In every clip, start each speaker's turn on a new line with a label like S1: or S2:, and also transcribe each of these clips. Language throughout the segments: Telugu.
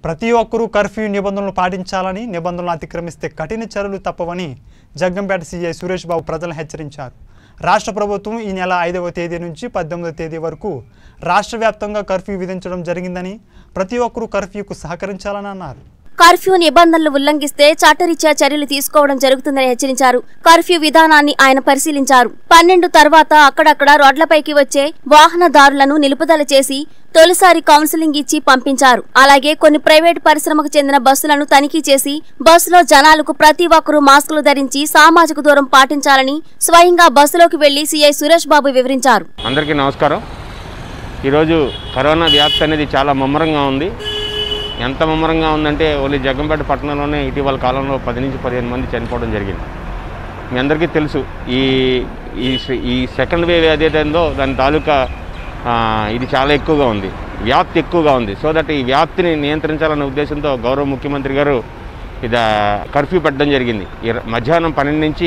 S1: ప్రతి ఒక్కరూ కర్ఫ్యూ నిబంధనలు పాటించాలని, నిబంధనలు అతిక్రమిస్తే కఠిన చర్యలు తప్పవని జగ్గంపేట సీఐ సురేష్ బాబు ప్రజలను హెచ్చరించారు. రాష్ట్ర ప్రభుత్వం ఈ నెల 5వ తేదీ నుంచి 18వ తేదీ వరకు రాష్ట్ర వ్యాప్తంగా కర్ఫ్యూ విధించడం జరిగిందని, ప్రతి ఒక్కరూ కర్ఫ్యూకు సహకరించాలని అన్నారు.
S2: కర్ఫ్యూ నిబంధనలు ఉల్లంఘిస్తే చట్టరీత్యా చర్యలు తీసుకోవడం జరుగుతుందని హెచ్చరించారు. కర్ఫ్యూ విధానాన్ని ఆయన పరిశీలించారు. 12 తర్వాత అక్కడక్కడ రోడ్లపైకి వచ్చే వాహనదారులను నిలుపుదల చేసి తొలిసారి కౌన్సిలింగ్ ఇచ్చి పంపించారు. అలాగే కొన్ని ప్రైవేట్ పరిశ్రమకు చెందిన బస్సులను తనిఖీ చేసి బస్సులో జనాలకు ప్రతి ఒక్కరూ మాస్కులు ధరించి సామాజిక దూరం పాటించాలని స్వయంగా బస్సులోకి వెళ్లి సీఐ సురేష్ బాబు వివరించారు.
S3: అందరికీ నమస్కారం. ఈరోజు కరోనా వ్యాప్తి అనేది చాలా ముమ్మరంగా ఉంది. ఎంత ముమ్మరంగా ఉందంటే ఓన్లీ జగ్గంపేట పట్టణంలోనే ఇటీవల కాలంలో 10 నుంచి 15 మంది చనిపోవడం జరిగింది. మీ అందరికీ తెలుసు ఈ సెకండ్ వేవ్ ఏదైతుందో దాని తాలూకా ఇది చాలా ఎక్కువగా ఉంది, వ్యాప్తి ఎక్కువగా ఉంది. సో దట్ ఈ వ్యాప్తిని నియంత్రించాలనే ఉద్దేశంతో గౌరవ ముఖ్యమంత్రి గారు ఇది కర్ఫ్యూ పెట్టడం జరిగింది. మధ్యాహ్నం 12 నుంచి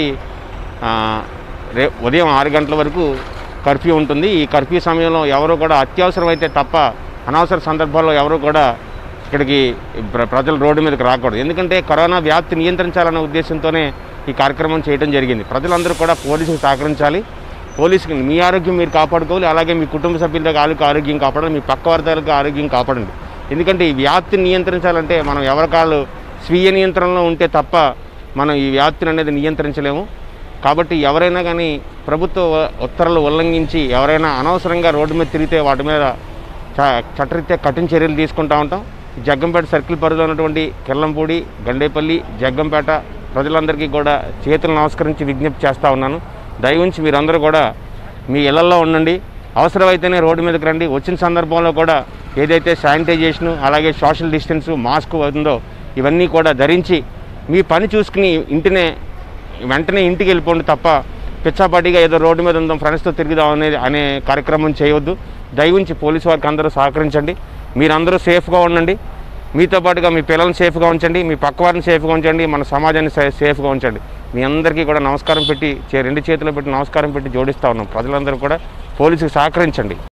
S3: ఉదయం 6 గంటల వరకు కర్ఫ్యూ ఉంటుంది. ఈ కర్ఫ్యూ సమయంలో ఎవరు కూడా అత్యవసరమైతే తప్ప అనవసర సందర్భాల్లో ఎవరు కూడా ఇక్కడికి ప్రజలు రోడ్డు మీదకి రాకూడదు. ఎందుకంటే కరోనా వ్యాప్తి నియంత్రించాలనే ఉద్దేశంతోనే ఈ కార్యక్రమం చేయడం జరిగింది. ప్రజలందరూ కూడా పోలీసుకు సహకరించాలి. పోలీసుకి మీ ఆరోగ్యం మీరు కాపాడుకోవాలి, అలాగే మీ కుటుంబ సభ్యుల ఆరోగ్యం కాపాడాలి, మీ పక్క వర్గాలకు ఆరోగ్యం కాపాడండి. ఎందుకంటే ఈ వ్యాప్తిని నియంత్రించాలంటే మనం ఎవరికాళ్ళు స్వీయ నియంత్రణలో ఉంటే తప్ప మనం ఈ వ్యాప్తిని అనేది నియంత్రించలేము. కాబట్టి ఎవరైనా కానీ ప్రభుత్వ ఉత్తర్వులు ఉల్లంఘించి ఎవరైనా అనవసరంగా రోడ్డు మీద తిరిగితే వాటి మీద చట్టరీత్యా కఠిన చర్యలు తీసుకుంటూ ఉంటాం. జగ్గంపేట సర్కిల్ పరిధిలో ఉన్నటువంటి కిర్లంపూడి, గండేపల్లి, జగ్గంపేట ప్రజలందరికీ కూడా చేతులు నమస్కరించి విజ్ఞప్తి చేస్తూ ఉన్నాను. దయవుంచి మీరందరూ కూడా మీ ఇళ్లలో ఉండండి. అవసరమైతేనే రోడ్డు మీదకి రండి. వచ్చిన సందర్భంలో కూడా ఏదైతే శానిటైజేషను, అలాగే సోషల్ డిస్టెన్సు, మాస్క్ ఉందో ఇవన్నీ కూడా ధరించి మీ పని చూసుకుని వెంటనే ఇంటికి వెళ్ళిపోండి తప్ప పిచ్చాపాటిగా ఏదో రోడ్డు మీద ఉందాం ఫ్రెండ్స్తో తిరుగుదాం అనే కార్యక్రమం చేయవద్దు. దయవుంచి పోలీసు వారికి అందరూ సహకరించండి. మీరందరూ సేఫ్గా ఉండండి. మీతో పాటుగా మీ పిల్లల్ని సేఫ్గా ఉంచండి, మీ పక్క వారిని సేఫ్గా ఉంచండి, మన సమాజాన్ని సేఫ్గా ఉంచండి. మీ అందరికీ కూడా నమస్కారం పెట్టి 2 చేతులు పెట్టి నమస్కారం పెట్టి జోడిస్తూ ఉన్నాం. ప్రజలందరూ కూడా పోలీసుకు సహకరించండి.